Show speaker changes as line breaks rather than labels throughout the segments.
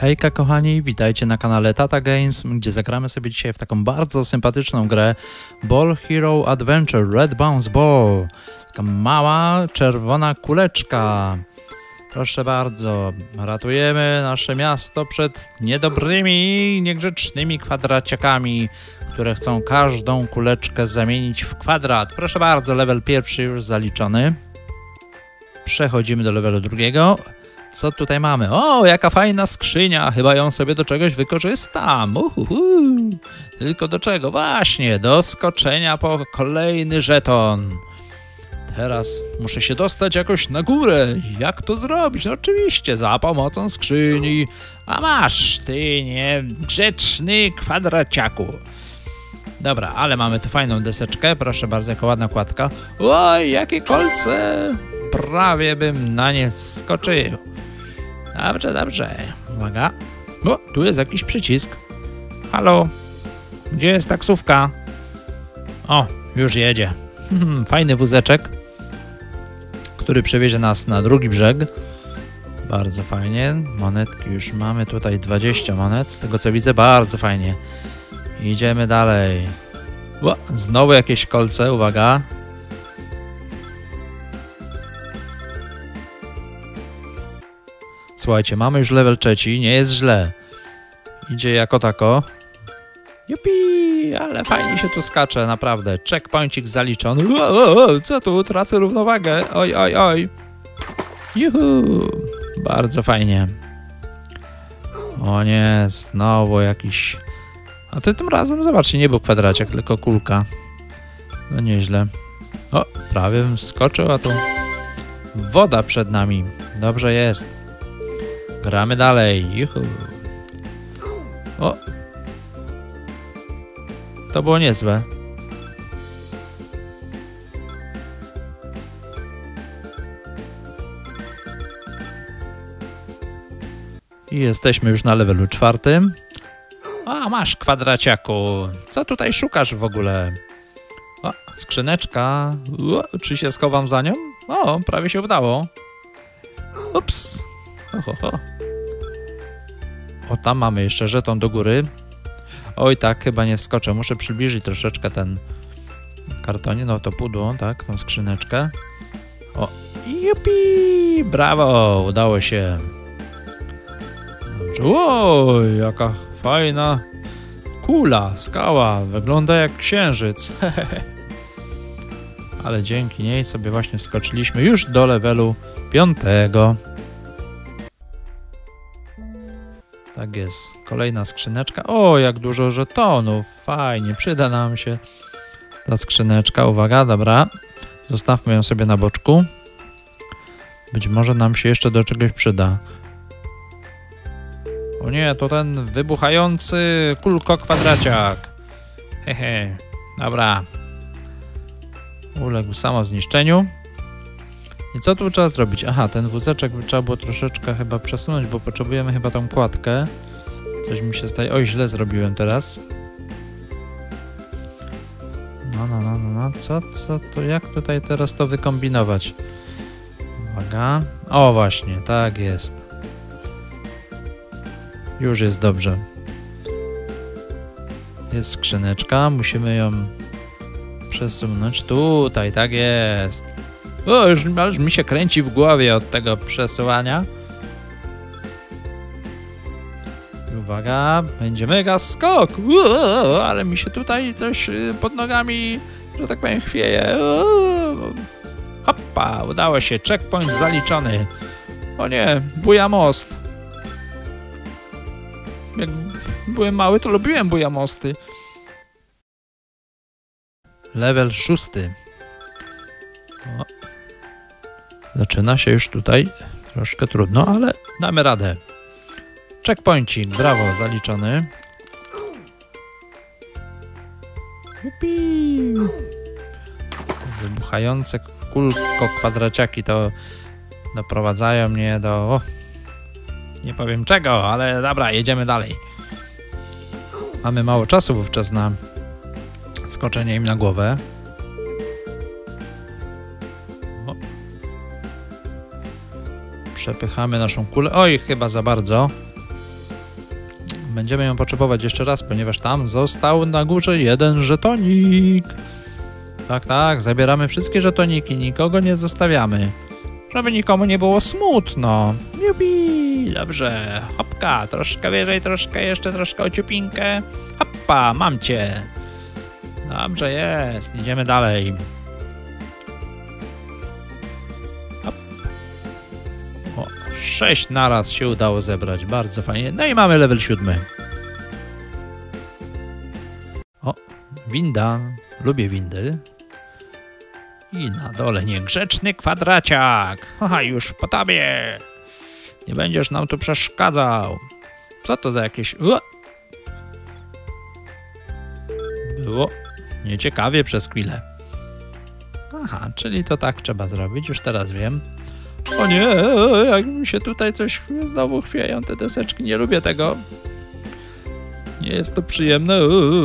Hejka kochani, witajcie na kanale Tata Games, gdzie zagramy sobie dzisiaj w taką bardzo sympatyczną grę Ball Hero Adventure Red Bounce Ball. Taka mała, czerwona kuleczka. Proszę bardzo, ratujemy nasze miasto przed niedobrymi, niegrzecznymi kwadraciakami, które chcą każdą kuleczkę zamienić w kwadrat. Proszę bardzo, level pierwszy już zaliczony. Przechodzimy do levelu drugiego. Co tutaj mamy? O, jaka fajna skrzynia! Chyba ją sobie do czegoś wykorzystam. Tylko do czego? Właśnie, do skoczenia po kolejny żeton. Teraz muszę się dostać jakoś na górę. Jak to zrobić? No oczywiście, za pomocą skrzyni. A masz, ty niegrzeczny kwadraciaku. Dobra, ale mamy tu fajną deseczkę. Proszę bardzo, jaka ładna kładka. Oj, jakie kolce! Prawie bym na nie skoczył. Dobrze, dobrze. Uwaga. O, tu jest jakiś przycisk. Halo? Gdzie jest taksówka? O, już jedzie. Fajny wózeczek, który przewiezie nas na drugi brzeg. Bardzo fajnie. Monetki już mamy tutaj 20 monet. Z tego co widzę, bardzo fajnie. Idziemy dalej. O, znowu jakieś kolce. Uwaga. Słuchajcie, mamy już level trzeci, nie jest źle. Idzie jako tako. Jupi, ale fajnie się tu skacze, naprawdę. Checkpointik zaliczony. Co tu? Tracę równowagę. Oj, oj, oj. Juhu. Bardzo fajnie. O nie, znowu jakiś... A to tym razem, zobaczcie, nie był kwadraciak, tylko kulka. No nieźle. O, prawie bym skoczył, a tu woda przed nami. Dobrze jest. Gramy dalej. Juhu. O! To było niezłe. I jesteśmy już na levelu czwartym. A, masz kwadraciaku. Co tutaj szukasz w ogóle? O, skrzyneczka. O, czy się schowam za nią? O, prawie się udało. Ups. O, tam mamy jeszcze żeton do góry. Oj, tak, chyba nie wskoczę. Muszę przybliżyć troszeczkę ten kartonik. No to pudło, tak, tą skrzyneczkę. O, jupi! Brawo! Udało się. Dobrze. Oj, jaka fajna kula, skała. Wygląda jak księżyc. Ale dzięki niej sobie właśnie wskoczyliśmy już do levelu 5. Tak jest. Kolejna skrzyneczka. O, jak dużo żetonów. Fajnie, przyda nam się ta skrzyneczka. Uwaga, dobra. Zostawmy ją sobie na boczku. Być może nam się jeszcze do czegoś przyda. O nie, to ten wybuchający kulko-kwadraciak. Hehe. Dobra. Uległ samozniszczeniu. I co tu trzeba zrobić? Aha, ten wózeczek trzeba było troszeczkę chyba przesunąć, bo potrzebujemy chyba tą kładkę. Coś mi się zdaje... Oj, źle zrobiłem teraz. No. Co to? Jak tutaj teraz to wykombinować? Uwaga. O, właśnie, tak jest. Już jest dobrze. Jest skrzyneczka, musimy ją przesunąć. Tutaj, tak jest. O, już mi się kręci w głowie od tego przesuwania. Uwaga, będzie mega skok. Ale mi się tutaj coś pod nogami, że tak powiem, chwieje. Hoppa, udało się. Checkpoint zaliczony. O nie, buja most. Jak byłem mały, to lubiłem buja mosty. Level 6. O. Zaczyna się już tutaj troszkę trudno, ale damy radę. Checkpointik, brawo, zaliczony. Jupi. Wybuchające kulko-kwadraciaki to doprowadzają mnie do... O, nie powiem czego, ale dobra, jedziemy dalej. Mamy mało czasu wówczas na skoczenie im na głowę. Przepychamy naszą kulę. Oj, chyba za bardzo. Będziemy ją potrzebować jeszcze raz, ponieważ tam został na górze jeden żetonik. Tak, tak, zabieramy wszystkie żetoniki, nikogo nie zostawiamy. Żeby nikomu nie było smutno. Jupi, dobrze. Hopka, troszkę wyżej, troszkę, jeszcze troszkę o ciupinkę. Hoppa, mam cię. Dobrze jest, idziemy dalej. Hop. O, 6 naraz się udało zebrać, bardzo fajnie. No i mamy level 7. O, winda, lubię windy. I na dole niegrzeczny kwadraciak. Haha, już po tobie. Nie będziesz nam tu przeszkadzał. Co to za jakieś... Było nieciekawie przez chwilę. Aha, czyli to tak trzeba zrobić, już teraz wiem. O nie, jak mi się tutaj coś znowu chwieją te deseczki, nie lubię tego. Nie jest to przyjemne.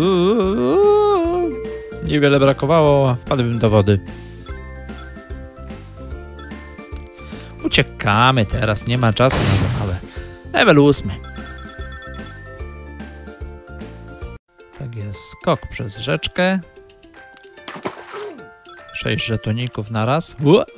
Niewiele brakowało, wpadłbym do wody. Uciekamy teraz, nie ma czasu na zabawę. Level 8. Tak jest, skok przez rzeczkę. 6 żetoników na raz.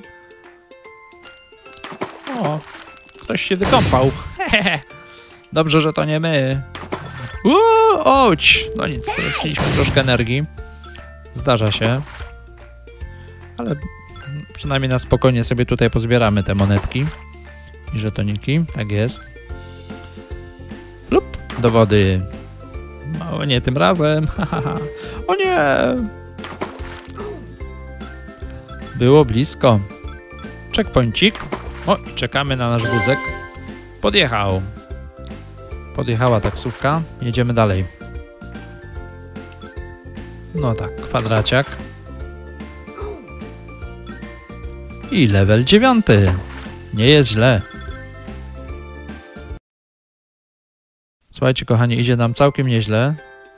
O, ktoś się wykąpał. Dobrze, że to nie my. Ouch! No nic, straciliśmy troszkę energii. Zdarza się. Ale przynajmniej na spokojnie sobie tutaj pozbieramy te monetki i żetoniki. Tak jest. Lub do wody. O nie, tym razem. O nie! Było blisko. Checkpointik. O, i czekamy na nasz wózek. Podjechał. Podjechała taksówka. Jedziemy dalej. No tak, kwadraciak. I level 9. Nie jest źle. Słuchajcie, kochani, idzie nam całkiem nieźle.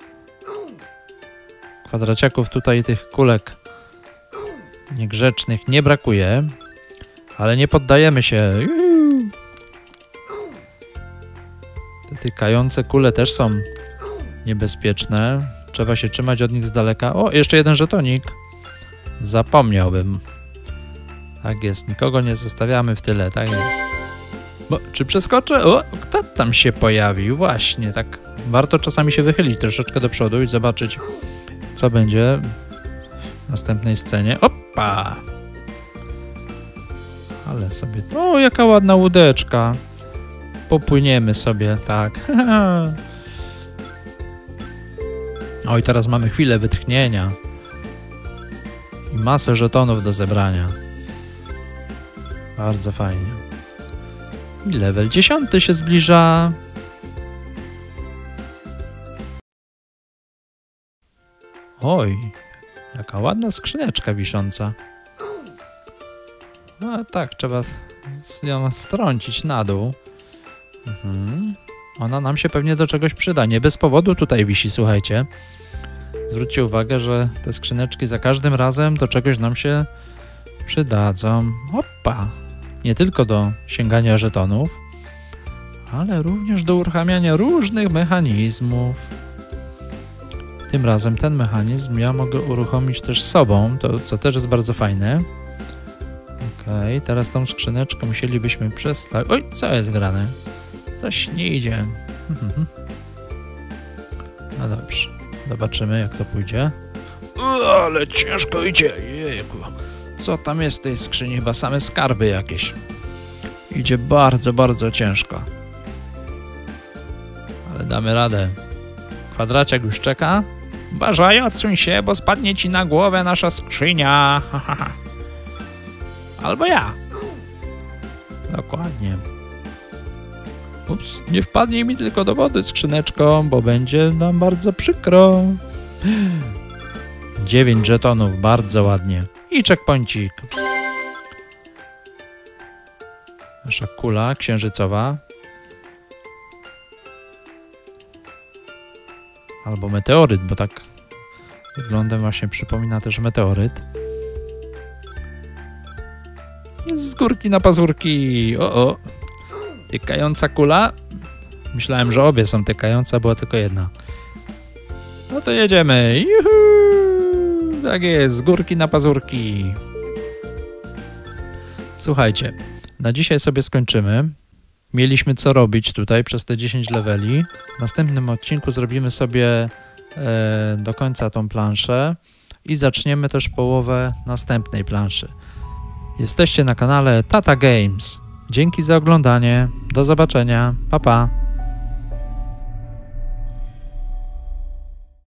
Kwadraciaków tutaj, tych kulek niegrzecznych nie brakuje. Ale nie poddajemy się. Te tykające kule też są niebezpieczne. Trzeba się trzymać od nich z daleka. O, jeszcze jeden żetonik. Zapomniałbym. Tak jest, nikogo nie zostawiamy w tyle, tak jest. Bo, czy przeskoczę? O, kto tam się pojawił? Właśnie, tak. Warto czasami się wychylić troszeczkę do przodu i zobaczyć, co będzie w następnej scenie. Opa! Ale sobie... O, jaka ładna łódeczka. Popłyniemy sobie, tak. O, i teraz mamy chwilę wytchnienia. I masę żetonów do zebrania. Bardzo fajnie. I level 10 się zbliża. Oj, jaka ładna skrzyneczka wisząca. No tak, trzeba ją strącić na dół. Ona nam się pewnie do czegoś przyda. Nie bez powodu tutaj wisi, słuchajcie. Zwróćcie uwagę, że te skrzyneczki za każdym razem do czegoś nam się przydadzą. Opa! Nie tylko do sięgania żetonów, ale również do uruchamiania różnych mechanizmów. Tym razem ten mechanizm ja mogę uruchomić też sobą, to co też jest bardzo fajne. Okej, teraz tą skrzyneczkę musielibyśmy przestać. Oj, co jest grane? Coś nie idzie. No dobrze, zobaczymy jak to pójdzie. Ale ciężko idzie, jejku. Co tam jest w tej skrzyni? Chyba same skarby jakieś. Idzie bardzo, bardzo ciężko. Ale damy radę. Kwadraciak już czeka. Uważaj, odsuń się, bo spadnie ci na głowę nasza skrzynia. Albo ja. Dokładnie. Ups, nie wpadnij mi tylko do wody skrzyneczką, bo będzie nam bardzo przykro. 9 żetonów, bardzo ładnie. I checkpointik. Nasza kula księżycowa. Albo meteoryt, bo tak wyglądem właśnie przypomina też meteoryt. Jest z górki na pazurki. O. Tykająca kula. Myślałem, że obie są tykające, a była tylko jedna. No to jedziemy. Juhu! Tak jest, z górki na pazurki. Słuchajcie, na dzisiaj sobie skończymy. Mieliśmy co robić tutaj przez te 10 leveli. W następnym odcinku zrobimy sobie do końca tą planszę i zaczniemy też połowę następnej planszy. Jesteście na kanale Tata Games. Dzięki za oglądanie. Do zobaczenia. Pa, pa.